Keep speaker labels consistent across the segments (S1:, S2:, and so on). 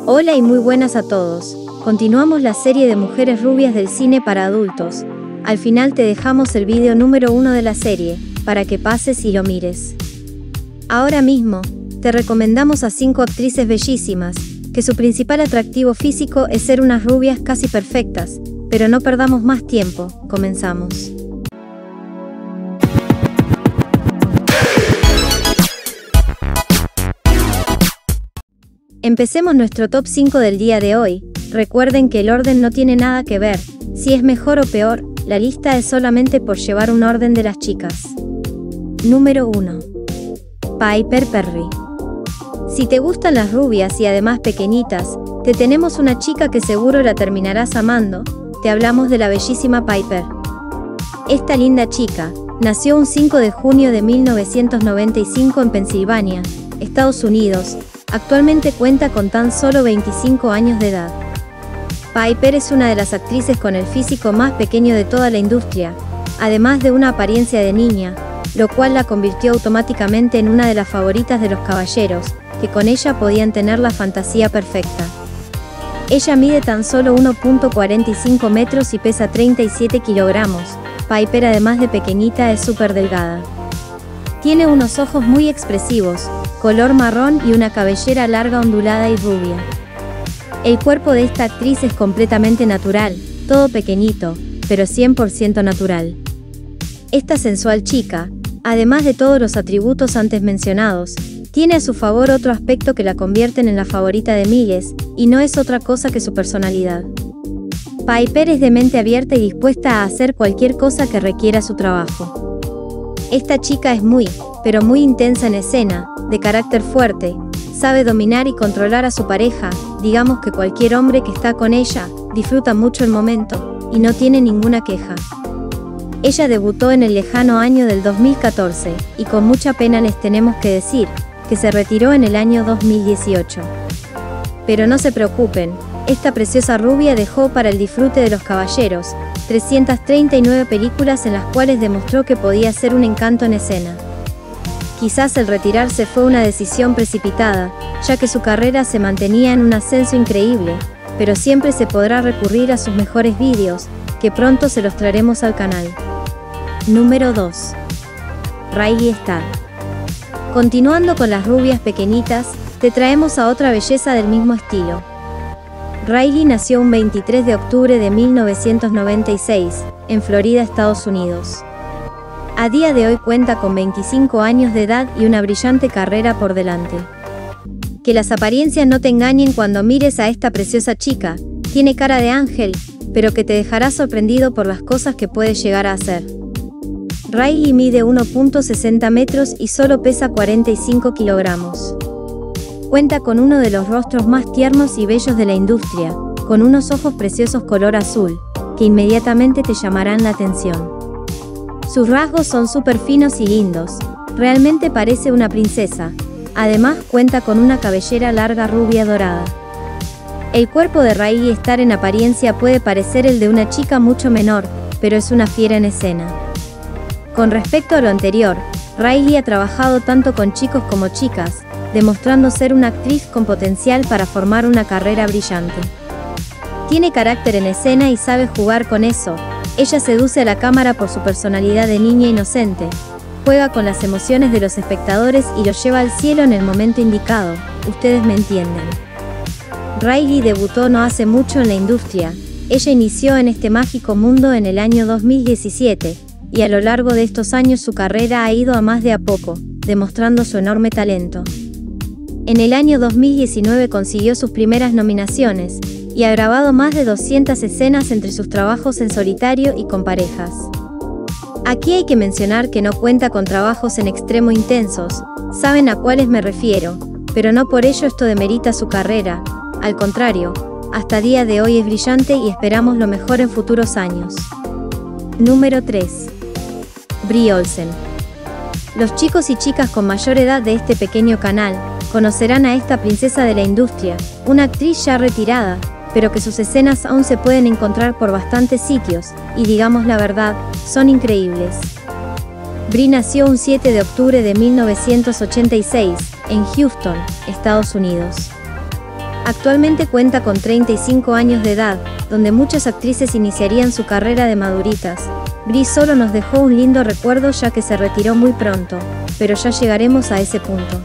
S1: Hola y muy buenas a todos. Continuamos la serie de mujeres rubias del cine para adultos. Al final te dejamos el vídeo número 1 de la serie, para que pases y lo mires. Ahora mismo, te recomendamos a 5 actrices bellísimas, que su principal atractivo físico es ser unas rubias casi perfectas, pero no perdamos más tiempo, comenzamos. Empecemos nuestro top 5 del día de hoy. Recuerden que el orden no tiene nada que ver, si es mejor o peor, la lista es solamente por llevar un orden de las chicas. Número 1. Piper Perry. Si te gustan las rubias y además pequeñitas, te tenemos una chica que seguro la terminarás amando, te hablamos de la bellísima Piper. Esta linda chica, nació un 5 de junio de 1995 en Pensilvania, Estados Unidos. Actualmente cuenta con tan solo 25 años de edad. Piper es una de las actrices con el físico más pequeño de toda la industria, además de una apariencia de niña, lo cual la convirtió automáticamente en una de las favoritas de los caballeros, que con ella podían tener la fantasía perfecta. Ella mide tan solo 1.45 metros y pesa 37 kilogramos. Piper, además de pequeñita, es súper delgada. Tiene unos ojos muy expresivos, color marrón y una cabellera larga, ondulada y rubia. El cuerpo de esta actriz es completamente natural, todo pequeñito, pero 100% natural. Esta sensual chica, además de todos los atributos antes mencionados, tiene a su favor otro aspecto que la convierten en la favorita de miles, y no es otra cosa que su personalidad. Piper es de mente abierta y dispuesta a hacer cualquier cosa que requiera su trabajo. Esta chica es muy, pero muy intensa en escena, de carácter fuerte, sabe dominar y controlar a su pareja, digamos que cualquier hombre que está con ella, disfruta mucho el momento, y no tiene ninguna queja. Ella debutó en el lejano año del 2014, y con mucha pena les tenemos que decir, que se retiró en el año 2018. Pero no se preocupen, esta preciosa rubia dejó para el disfrute de los caballeros, 339 películas en las cuales demostró que podía ser un encanto en escena. Quizás el retirarse fue una decisión precipitada, ya que su carrera se mantenía en un ascenso increíble, pero siempre se podrá recurrir a sus mejores vídeos, que pronto se los traeremos al canal. Número 2. Riley Starr. Continuando con las rubias pequeñitas, te traemos a otra belleza del mismo estilo. Riley nació un 23 de octubre de 1996, en Florida, Estados Unidos. A día de hoy cuenta con 25 años de edad y una brillante carrera por delante. Que las apariencias no te engañen cuando mires a esta preciosa chica, tiene cara de ángel, pero que te dejará sorprendido por las cosas que puede llegar a hacer. Riley mide 1.60 metros y solo pesa 45 kilogramos. Cuenta con uno de los rostros más tiernos y bellos de la industria, con unos ojos preciosos color azul, que inmediatamente te llamarán la atención. Sus rasgos son súper finos y lindos, realmente parece una princesa, además cuenta con una cabellera larga rubia dorada. El cuerpo de Riley Starr en apariencia puede parecer el de una chica mucho menor, pero es una fiera en escena. Con respecto a lo anterior, Riley ha trabajado tanto con chicos como chicas, demostrando ser una actriz con potencial para formar una carrera brillante. Tiene carácter en escena y sabe jugar con eso. Ella seduce a la cámara por su personalidad de niña inocente, juega con las emociones de los espectadores y los lleva al cielo en el momento indicado, ustedes me entienden. Riley debutó no hace mucho en la industria, ella inició en este mágico mundo en el año 2017, y a lo largo de estos años su carrera ha ido a más de a poco, demostrando su enorme talento. En el año 2019 consiguió sus primeras nominaciones, y ha grabado más de 200 escenas entre sus trabajos en solitario y con parejas. Aquí hay que mencionar que no cuenta con trabajos en extremo intensos, saben a cuáles me refiero, pero no por ello esto demerita su carrera, al contrario, hasta día de hoy es brillante y esperamos lo mejor en futuros años. Número 3. Brie Olsen. Los chicos y chicas con mayor edad de este pequeño canal, conocerán a esta princesa de la industria, una actriz ya retirada, pero que sus escenas aún se pueden encontrar por bastantes sitios, y digamos la verdad, son increíbles. Brie nació un 7 de octubre de 1986, en Houston, Estados Unidos. Actualmente cuenta con 35 años de edad, donde muchas actrices iniciarían su carrera de maduritas. Brie solo nos dejó un lindo recuerdo ya que se retiró muy pronto, pero ya llegaremos a ese punto.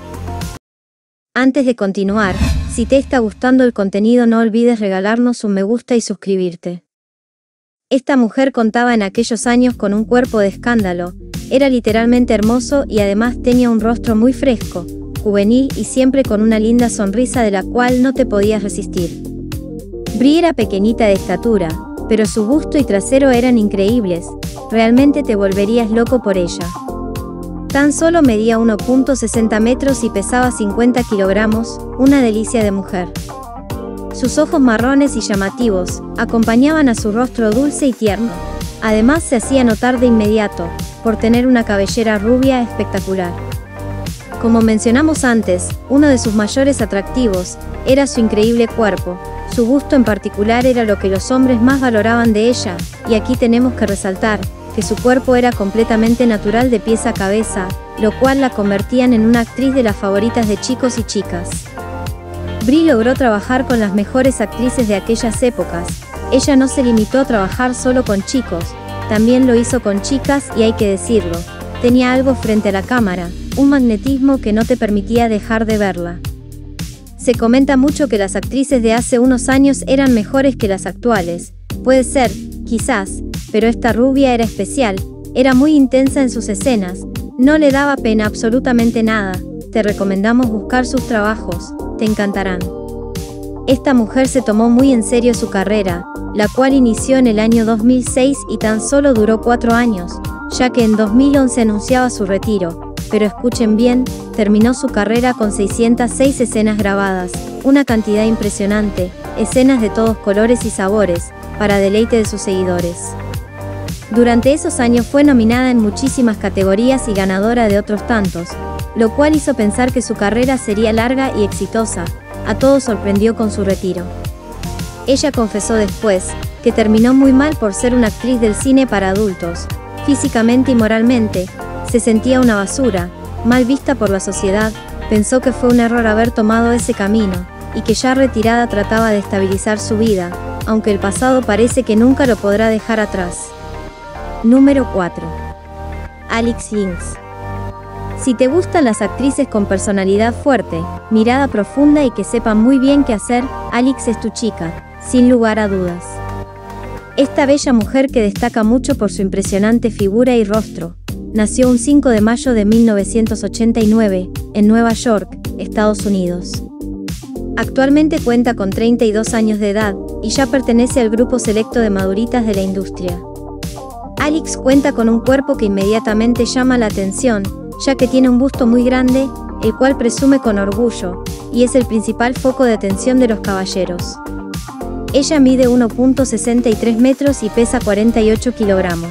S1: Antes de continuar, si te está gustando el contenido no olvides regalarnos un me gusta y suscribirte. Esta mujer contaba en aquellos años con un cuerpo de escándalo, era literalmente hermoso y además tenía un rostro muy fresco, juvenil y siempre con una linda sonrisa de la cual no te podías resistir. Brie era pequeñita de estatura, pero su busto y trasero eran increíbles, realmente te volverías loco por ella. Tan solo medía 1,60 metros y pesaba 50 kilogramos, una delicia de mujer. Sus ojos marrones y llamativos, acompañaban a su rostro dulce y tierno. Además se hacía notar de inmediato, por tener una cabellera rubia espectacular. Como mencionamos antes, uno de sus mayores atractivos, era su increíble cuerpo. Su busto en particular era lo que los hombres más valoraban de ella, y aquí tenemos que resaltar, que su cuerpo era completamente natural de pies a cabeza, lo cual la convertían en una actriz de las favoritas de chicos y chicas. Brie logró trabajar con las mejores actrices de aquellas épocas. Ella no se limitó a trabajar solo con chicos, también lo hizo con chicas y hay que decirlo, tenía algo frente a la cámara, un magnetismo que no te permitía dejar de verla. Se comenta mucho que las actrices de hace unos años eran mejores que las actuales, puede ser, quizás, pero esta rubia era especial, era muy intensa en sus escenas, no le daba pena absolutamente nada, te recomendamos buscar sus trabajos, te encantarán. Esta mujer se tomó muy en serio su carrera, la cual inició en el año 2006 y tan solo duró 4 años, ya que en 2011 anunciaba su retiro, pero escuchen bien, terminó su carrera con 606 escenas grabadas, una cantidad impresionante, escenas de todos colores y sabores, para deleite de sus seguidores. Durante esos años fue nominada en muchísimas categorías y ganadora de otros tantos, lo cual hizo pensar que su carrera sería larga y exitosa, a todos sorprendió con su retiro. Ella confesó después, que terminó muy mal por ser una actriz del cine para adultos, físicamente y moralmente, se sentía una basura, mal vista por la sociedad, pensó que fue un error haber tomado ese camino, y que ya retirada trataba de estabilizar su vida, aunque el pasado parece que nunca lo podrá dejar atrás. Número 4. Alix Jinx. Si te gustan las actrices con personalidad fuerte, mirada profunda y que sepan muy bien qué hacer, Alix es tu chica, sin lugar a dudas. Esta bella mujer que destaca mucho por su impresionante figura y rostro, nació un 5 de mayo de 1989, en Nueva York, Estados Unidos. Actualmente cuenta con 32 años de edad, y ya pertenece al grupo selecto de maduritas de la industria. Alix cuenta con un cuerpo que inmediatamente llama la atención, ya que tiene un busto muy grande, el cual presume con orgullo, y es el principal foco de atención de los caballeros. Ella mide 1,63 metros y pesa 48 kilogramos.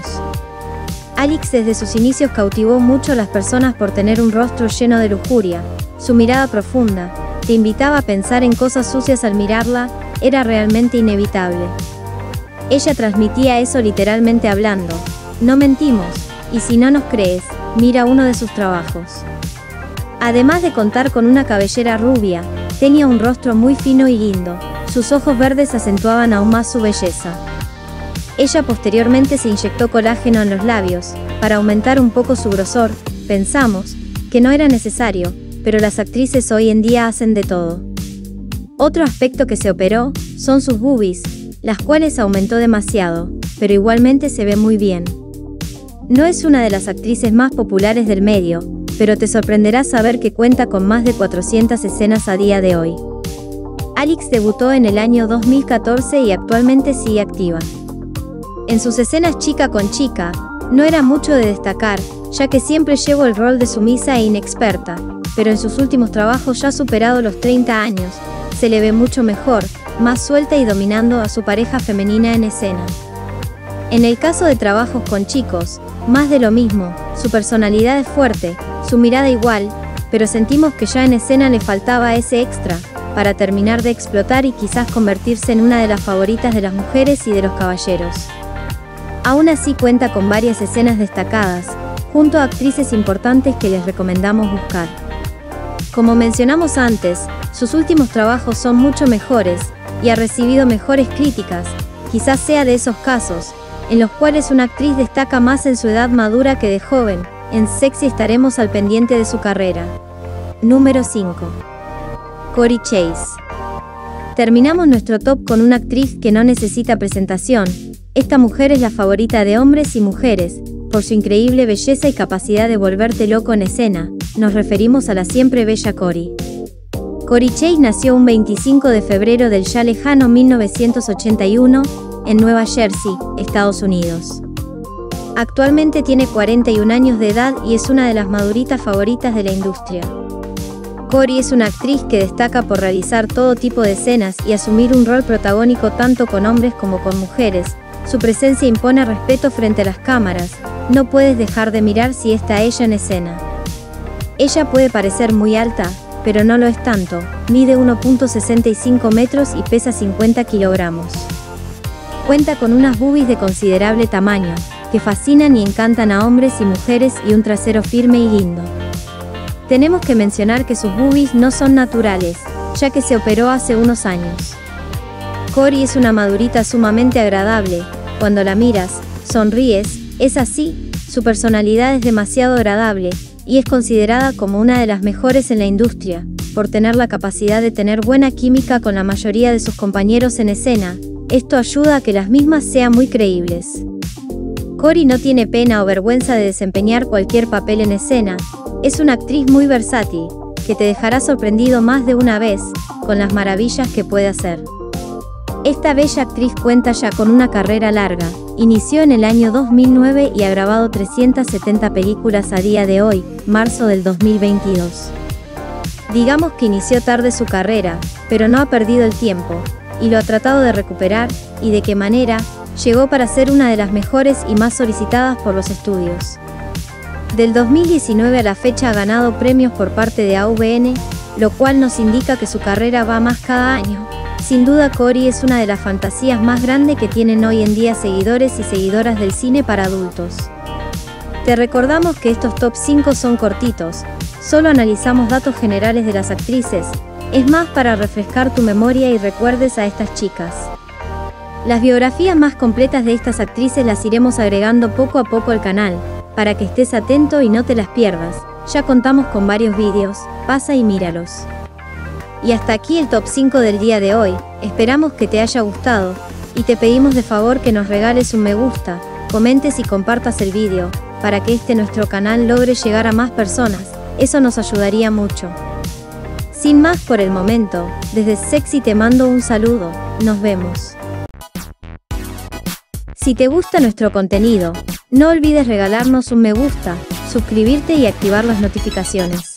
S1: Alix desde sus inicios cautivó mucho a las personas por tener un rostro lleno de lujuria, su mirada profunda, te invitaba a pensar en cosas sucias al mirarla, era realmente inevitable. Ella transmitía eso literalmente hablando, no mentimos, y si no nos crees, mira uno de sus trabajos. Además de contar con una cabellera rubia, tenía un rostro muy fino y lindo, sus ojos verdes acentuaban aún más su belleza. Ella posteriormente se inyectó colágeno en los labios, para aumentar un poco su grosor, pensamos, que no era necesario, pero las actrices hoy en día hacen de todo. Otro aspecto que se operó, son sus boobies, las cuales aumentó demasiado, pero igualmente se ve muy bien. No es una de las actrices más populares del medio, pero te sorprenderá saber que cuenta con más de 400 escenas a día de hoy. Alix debutó en el año 2014 y actualmente sigue activa. En sus escenas chica con chica, no era mucho de destacar, ya que siempre llevó el rol de sumisa e inexperta, pero en sus últimos trabajos ya superado los 30 años, se le ve mucho mejor, más suelta y dominando a su pareja femenina en escena. En el caso de trabajos con chicos, más de lo mismo, su personalidad es fuerte, su mirada igual, pero sentimos que ya en escena le faltaba ese extra, para terminar de explotar y quizás convertirse en una de las favoritas de las mujeres y de los caballeros. Aún así cuenta con varias escenas destacadas, junto a actrices importantes que les recomendamos buscar. Como mencionamos antes, Sus últimos trabajos son mucho mejores, y ha recibido mejores críticas. Quizás sea de esos casos, en los cuales una actriz destaca más en su edad madura que de joven. En Sexy estaremos al pendiente de su carrera. Número 5. Cory Chase. Terminamos nuestro top con una actriz que no necesita presentación. Esta mujer es la favorita de hombres y mujeres, por su increíble belleza y capacidad de volverte loco en escena. Nos referimos a la siempre bella Cory. Cory Chase nació un 25 de febrero del ya lejano 1981, en Nueva Jersey, Estados Unidos. Actualmente tiene 41 años de edad y es una de las maduritas favoritas de la industria. Cory es una actriz que destaca por realizar todo tipo de escenas y asumir un rol protagónico tanto con hombres como con mujeres. Su presencia impone respeto frente a las cámaras, no puedes dejar de mirar si está ella en escena. Ella puede parecer muy alta, pero no lo es tanto, mide 1.65 metros y pesa 50 kilogramos. Cuenta con unas boobies de considerable tamaño, que fascinan y encantan a hombres y mujeres y un trasero firme y lindo. Tenemos que mencionar que sus boobies no son naturales, ya que se operó hace unos años. Cory es una madurita sumamente agradable, cuando la miras, sonríes, es así, su personalidad es demasiado agradable, y es considerada como una de las mejores en la industria, por tener la capacidad de tener buena química con la mayoría de sus compañeros en escena. Esto ayuda a que las mismas sean muy creíbles. Cory no tiene pena o vergüenza de desempeñar cualquier papel en escena, es una actriz muy versátil, que te dejará sorprendido más de una vez, con las maravillas que puede hacer. Esta bella actriz cuenta ya con una carrera larga, inició en el año 2009 y ha grabado 370 películas a día de hoy, marzo del 2022. Digamos que inició tarde su carrera, pero no ha perdido el tiempo, y lo ha tratado de recuperar, y de qué manera, llegó para ser una de las mejores y más solicitadas por los estudios. Del 2019 a la fecha ha ganado premios por parte de AVN, lo cual nos indica que su carrera va más cada año. Sin duda Cory es una de las fantasías más grandes que tienen hoy en día seguidores y seguidoras del cine para adultos. Te recordamos que estos top 5 son cortitos, solo analizamos datos generales de las actrices, es más para refrescar tu memoria y recuerdes a estas chicas. Las biografías más completas de estas actrices las iremos agregando poco a poco al canal, para que estés atento y no te las pierdas. Ya contamos con varios vídeos, pasa y míralos. Y hasta aquí el top 5 del día de hoy, esperamos que te haya gustado, y te pedimos de favor que nos regales un me gusta, comentes y compartas el vídeo, para que nuestro canal logre llegar a más personas, eso nos ayudaría mucho. Sin más por el momento, desde Sexy te mando un saludo, nos vemos. Si te gusta nuestro contenido, no olvides regalarnos un me gusta, suscribirte y activar las notificaciones.